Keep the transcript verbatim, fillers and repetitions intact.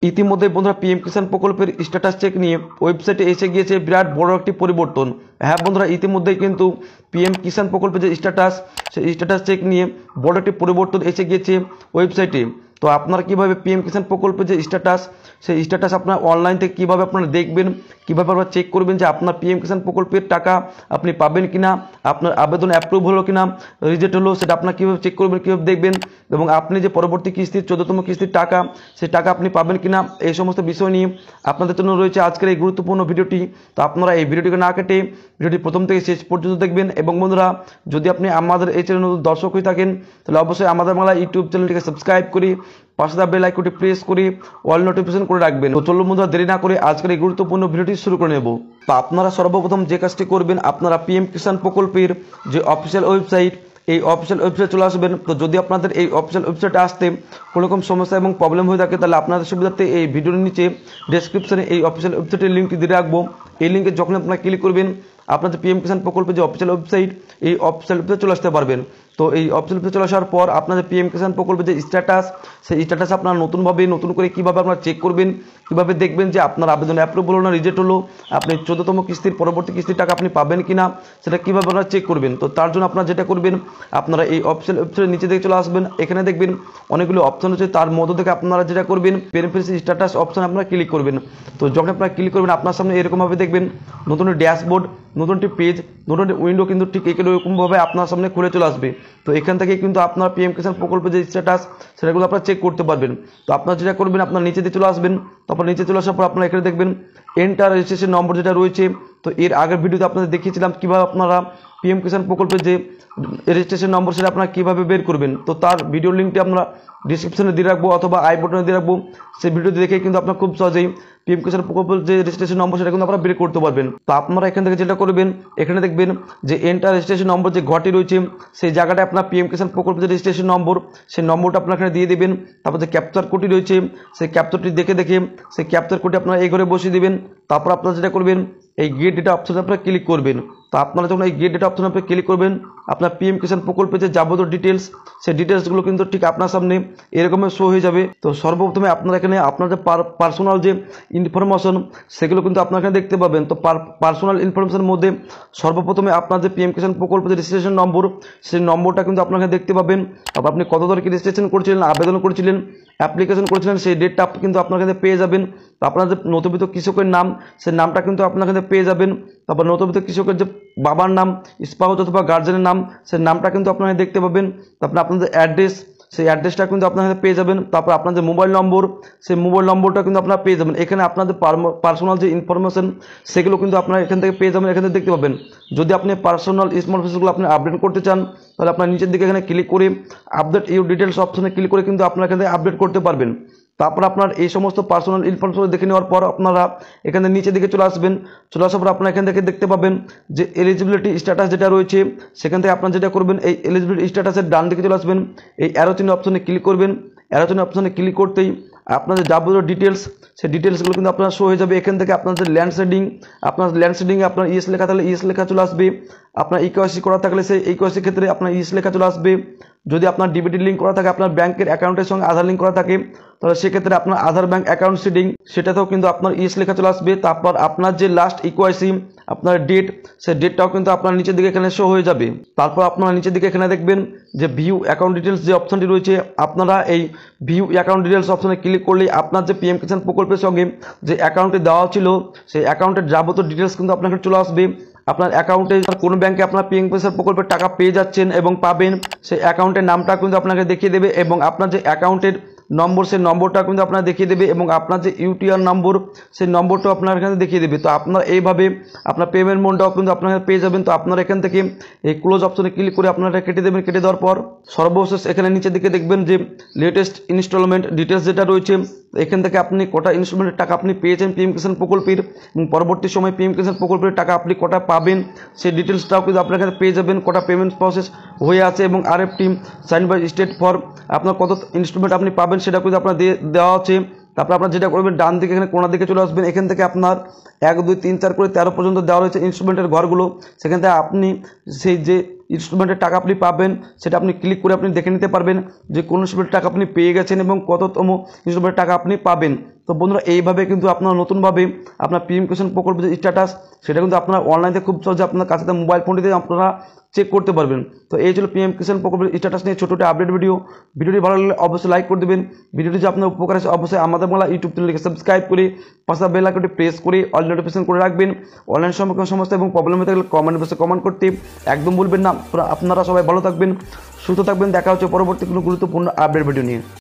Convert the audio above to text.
ইতিমধ্যে বন্ধুরা পিএম কিষাণ প্রকল্পের স্ট্যাটাস চেক নিয়ে ওয়েবসাইটে এসে গিয়েছে বিরাট বড় একটি পরিবর্তন। হ্যাঁ বন্ধুরা, ইতিমধ্যেই কিন্তু পিএম কিষাণ প্রকল্পের যে স্ট্যাটাস সেই স্ট্যাটাস চেক নিয়ে বড় একটি পরিবর্তন এসে গিয়েছে ওয়েবসাইটে। তো আপনারা কীভাবে পিএম কিষাণ প্রকল্পের যে স্ট্যাটাস সেই স্ট্যাটাস আপনার অনলাইন থেকে কীভাবে আপনারা দেখবেন, কীভাবে আপনারা চেক করবেন যে আপনার পিএম কিষাণ প্রকল্পের টাকা আপনি পাবেন কিনা, আপনার আবেদন অ্যাপ্রুভ হলো কিনা, রিজেক্ট হলো, সেটা আপনার কীভাবে চেক করবেন, কীভাবে দেখবেন, এবং আপনি যে পরবর্তী কিস্তির চোদ্দতম কিস্তির টাকা সেই টাকা আপনি পাবেন কিনা, এই সমস্ত বিষয় নিয়ে আপনাদের জন্য রয়েছে আজকের এই গুরুত্বপূর্ণ ভিডিওটি। তো আপনারা এই ভিডিওটিকে না কেটে ভিডিওটি প্রথম থেকে শেষ পর্যন্ত দেখবেন। এবং বন্ধুরা, যদি আপনি আমাদের এই চ্যানেল নতুন দর্শক হয়ে থাকেন তাহলে অবশ্যই আমাদের বাংলা ইউটিউব চ্যানেলটিকে সাবস্ক্রাইব করি, পাশে থাকা বেল আইকনটি প্রেস করি অল নোটিফিকেশন করে রাখবেন। তো চলুন বন্ধুরা, দেরি না করে আজকের এই গুরুত্বপূর্ণ ভিডিওটি শুরু করে নেব। তো আপনারা সর্বপ্রথম যে কাজটি করবেন, আপনারা পিএম কিষাণ প্রকল্পের যে অফিসিয়াল ওয়েবসাইট এই অফিসিয়াল ওয়েবসাইটে চলে আসবেন। তো যদি আপনাদের এই অফিসিয়াল ওয়েবসাইটে আসতে কোনো রকম সমস্যা এবং প্রবলেম হয়ে থাকে তাহলে আপনাদের সুবিধার্থে এই ভিডিওর নিচে ডেসক্রিপশনে এই অফিসিয়াল ওয়েবসাইটের লিঙ্কটি দিয়ে রাখবো। এই লিঙ্কে যখন আপনারা ক্লিক করবেন আপনাদের পিএম কিষাণ প্রকল্পের যে অফিসিয়াল ওয়েবসাইট এই অফিসিয়াল ওয়েবসাইটে চলে আসতে পারবেন। তো এই অফিসিয়াল ওয়েবসাইটে চলে আসার পর আপনাদের পিএম কিষাণ প্রকল্পের যে স্ট্যাটাস সেই স্ট্যাটাস আপনারা নতুনভাবে নতুন করে কীভাবে আপনারা চেক করবেন, কীভাবে দেখবেন যে আপনার আবেদন অ্যাপ্রুভ হলো না রিজেক্ট হলো, আপনি চোদ্দতম কিস্তির পরবর্তী কিস্তির টাকা আপনি পাবেন কিনা সেটা কীভাবে আপনারা চেক করবেন। তো তার জন্য আপনারা যেটা করবেন, আপনারা এই অফিসিয়াল ওয়েবসাইটের নিচে দিকে চলে আসবেন। এখানে দেখবেন অনেকগুলো অপশন আছে, তার মধ্য থেকে আপনারা যেটা করবেন বেনিফিশিয়ারি স্ট্যাটাস অপশন আপনারা ক্লিক করবেন। তো যখন আপনারা ক্লিক করবেন আপনার সামনে এরকমভাবে দেখবেন নতুন ড্যাশবোর্ড, নতুন একটি পেজ, নতুন একটি উইন্ডো কিন্তু ঠিক এরকমভাবে আপনার সামনে খুলে চলে আসবে। তো এখান থেকে কিন্তু আপনার পিএম কিষাণ প্রকল্পের যে স্ট্যাটাস সেটাগুলো আপনারা চেক করতে পারবেন। তো আপনারা যেটা করবেন, আপনার নিচে দিয়ে চলে আসবেন। তারপর নিচে চলে আসার পর আপনারা এখানে দেখবেন এন্টার রেজিস্ট্রেশন নম্বর যেটা রয়েছে। তো এর আগের ভিডিওতে আপনাদের দেখিয়েছিলাম কীভাবে আপনারা পিএম কিষাণ প্রকল্পের যে রেজিস্ট্রেশন নম্বর সেটা আপনারা কীভাবে বের করবেন। তো তার ভিডিও লিঙ্কটি আমরা ডিসক্রিপশনে দিয়ে রাখবো অথবা আই বাটনে দিয়ে রাখবো। সেই ভিডিওটি দেখে কিন্তু আপনারা খুব সহজেই পিএম কিষাণ প্রকল্পের যে রেজিস্ট্রেশন নম্বর সেটা কিন্তু আপনারা বের করতে পারবেন। তো আপনারা এখান থেকে যেটা করবেন, এখানে দেখবেন যে এন্টার রেজিস্ট্রেশন নম্বর যে ঘরটি রয়েছে সেই জায়গাটায় আপনার পিএম কিষাণ প্রকল্পের যে রেজিস্ট্রেশন নম্বর সেই নম্বরটা আপনারা এখানে দিয়ে দেবেন। তারপর যে ক্যাপচার কোডটি রয়েছে সেই ক্যাপচারটি দেখে দেখে সেই ক্যাপচার কোডটি আপনারা এই ঘরে বসিয়ে দেবেন। তারপর আপনারা যেটা করবেন এই গেট ডেটা অপশনে আপনারা ক্লিক করবেন। তো আপনারা যখন এই গেট ডেটা অপশনে আপনি ক্লিক করবেন আপনার পিএম কিষাণ প্রকল্পের যে যাবতীয় ডিটেলস সেই ডিটেলসগুলো কিন্তু ঠিক আপনার সামনে এরকমের শো হয়ে যাবে। তো সর্বপ্রথমে আপনারা এখানে আপনার যে পার্সোনাল যে ইনফরমেশন সেগুলো কিন্তু আপনারা এখানে দেখতে পাবেন। তো পার্সোনাল ইনফরমেশনের মধ্যে সর্বপ্রথমে আপনার যে পিএম কিষাণ প্রকল্পের যে রেজিস্ট্রেশন নম্বর সেই নম্বরটা কিন্তু আপনারা এখানে দেখতে পাবেন। তারপর আপনি কত তারিখে রেজিস্ট্রেশন করেছিলেন, আবেদন করেছিলেন, অ্যাপ্লিকেশন করেছিলেন সেই ডেটটা কিন্তু আপনার এখানে পেয়ে যাবেন। তো আপনার যে নথিভুক্ত কৃষকের নাম সেই নামটা কিন্তু আপনার এখানে পেয়ে যাবেন। তারপর নথিভুক্ত কৃষকের যে বাবার নাম, স্পাউস অথবা গার্জেনের নাম সেই নামটা কিন্তু আপনারা দেখতে পাবেন। তারপর আপনাদের অ্যাড্রেস সেই অ্যাড্রেসটা কিন্তু আপনারা পেয়ে যাবেন। তারপর আপনার যে মোবাইল নম্বর সেই মোবাইল নম্বরটা কিন্তু আপনারা পেয়ে যাবেন। এখানে আপনাদের পার্সোনাল যে ইনফরমেশন সেগুলো কিন্তু আপনারা এখান থেকে পেয়ে যাবেন, এখান থেকে দেখতে পাবেন। যদি আপনি পার্সোনাল ইনফরমেশনগুলো আপনি আপডেট করতে চান তাহলে আপনার নিচের দিকে এখানে ক্লিক করে আপডেট ইউর ডিটেলস অপশনে ক্লিক করে কিন্তু আপনারা এখান থেকে আপডেট করতে পারবেন। তারপর আপনার এই সমস্ত পার্সোনাল ইনফরমেশন দেখে নেওয়ার পর আপনারা এখানে নিচের দিকে চলে আসবেন। চলে আসার পর আপনারা এখান থেকে দেখতে পাবেন যে এলিজিবিলিটি স্ট্যাটাস যেটা রয়েছে সেখান থেকে আপনারা যেটা করবেন এই এলিজিবিলিটি স্ট্যাটাসের ডান দিকে চলে আসবেন, এই অ্যারো চিহ্ন অপশনে ক্লিক করবেন। অ্যারো চিহ্ন অপশনে ক্লিক করতেই আপনাদের যাবতীয় ডিটেলস সেই ডিটেলসগুলো কিন্তু আপনার শো হয়ে যাবে। এখান থেকে আপনাদের ল্যান্ড শেডিং, আপনার ল্যান্ড শেডিংয়ে আপনার ইএস লেখা থাকলে ইএস লেখা চলে আসবে, আপনার ইকেওয়াইসি করা থাকলে সেই ইকেওয়াইসি ক্ষেত্রে আপনার ইএস লেখা চলে আসবে। যদি আপনার ডিবিটি লিঙ্ক করা থাকে, আপনার ব্যাংকের অ্যাকাউন্টের সঙ্গে আধার লিঙ্ক করা থাকে তাহলে সেক্ষেত্রে আপনার আধার ব্যাংক অ্যাকাউন্ট শেডিং সেটাতেও কিন্তু আপনার ইএস লেখা চলে আসবে। তারপর আপনার যে লাস্ট ইকেওয়াইসি আপনার ডেট সেই ডেটটাও কিন্তু আপনার নিচের দিকে এখানে শো হয়ে যাবে। তারপর আপনারা নিচের দিকে এখানে দেখবেন যে ভিউ অ্যাকাউন্ট ডিটেলস যে অপশনটি রয়েছে, আপনারা এই ভিউ অ্যাকাউন্ট ডিটেলস অপশনে ক্লিক করলেই আপনার যে পিএম কিষাণ প্রকল্পের সঙ্গে যে অ্যাকাউন্টে দেওয়া ছিল সেই অ্যাকাউন্টের যাবতীয় ডিটেলস কিন্তু আপনার চলে আসবে। আপনার অ্যাকাউন্টে কোন ব্যাংকে আপনার পিএম কিষাণ প্রকল্পের টাকা পেয়ে যাচ্ছেন এবং পাবেন সেই অ্যাকাউন্টের নামটা কিন্তু আপনাকে দেখিয়ে দেবে এবং আপনার যে অ্যাকাউন্টের নম্বর সেই নম্বরটা কিন্তু আপনার দেখিয়ে দেবে এবং আপনার যে ইউটিআর নম্বর সেই নম্বরটাও আপনার এখানে দেখিয়ে দেবে। তো আপনার এইভাবে আপনার পেমেন্ট মোডটাও কিন্তু আপনারা পেয়ে যাবেন। তো আপনারা এখান থেকে এই ক্লোজ অপশনে ক্লিক করে আপনারা কেটে দেবেন। কেটে দেওয়ার পর সর্বশেষ এখানে নিচের দিকে দেখবেন যে লেটেস্ট ইনস্টলমেন্ট ডিটেলস যেটা রয়েছে এখান থেকে আপনি কটা ইনস্টলমেন্টের টাকা আপনি পেয়েছেন পিএম কিষাণ প্রকল্পের এবং পরবর্তী সময় পিএম কিষাণ প্রকল্পের টাকা আপনি কটা পাবেন সেই ডিটেলসটাও কিন্তু আপনার এখানে পেয়ে যাবেন। কটা পেমেন্ট প্রসেস হয়ে আছে এবং RFT sign by state for আপনার কত ইনস্টলমেন্ট আপনি পাবেন সেটা কিন্তু আপনার দিয়ে দেওয়া আছে। তারপর আপনারা যেটা করবেন ডান দিকে এখানে কোণার দিকে চলে আসবেন। এখান থেকে আপনার এক দুই তিন চার করে তেরো পর্যন্ত দেওয়া রয়েছে ইনস্ট্রুমেন্টের ঘরগুলো, সেখান থেকে আপনি সেই যে ইনস্টলমেন্টের টাকা আপনি পাবেন সেটা আপনি ক্লিক করে আপনি দেখে নিতে পারবেন যে কোন ইনস্টলমেন্টের টাকা আপনি পেয়ে গেছেন এবং কততম ইনস্টলমেন্টের টাকা আপনি পাবেন। তো বন্ধুরা এইভাবে কিন্তু আপনারা নতুনভাবে আপনার পিএম কিষাণ প্রকল্পের যে স্ট্যাটাস সেটা কিন্তু আপনারা অনলাইনে খুব সহজে আপনার কাছে মোবাইল ফোনটিতে আপনারা চেক করতে পারবেন। তো এই ছিল পিএম কিষাণ প্রকল্পের স্ট্যাটাস নিয়ে ছোটো একটা আপডেট ভিডিও। ভিডিওটি ভালো লাগলে অবশ্যই লাইক করে দেবেন। ভিডিওটি যে আপনার উপকার আছে অবশ্যই আমাদের বাংলা ইউটিউব চ্যানেলকে সাবস্ক্রাইব করে পাশে বেল আইকনটি প্রেস করে অল নোটিফিকেশন করে রাখবেন। অনলাইন সম্পর্কে সমস্যা এবং প্রবলেম হয়ে থাকলে কমেন্ট বক্সে কমেন্ট করতে একদম ভুলবেন না। আপনারা সবাই ভালো থাকবেন, সুস্থ থাকবেন। দেখা হচ্ছে পরবর্তী কোনো গুরুত্বপূর্ণ আপডেট ভিডিও নিয়ে।